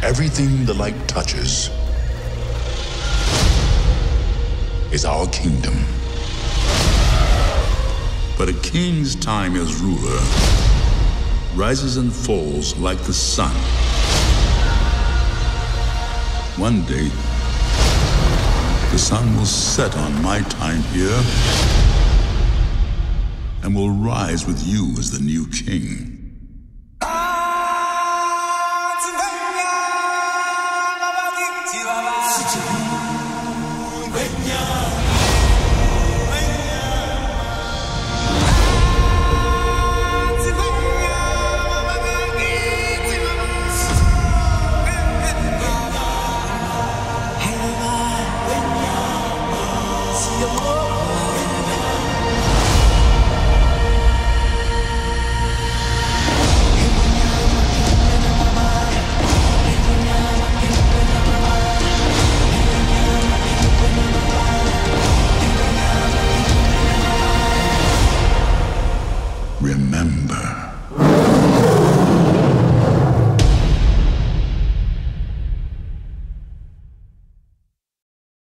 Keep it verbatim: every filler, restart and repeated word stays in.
Everything the light touches is our kingdom. But a king's time as ruler rises and falls like the sun. One day, the sun will set on my time here and will rise with you as the new king. Remember.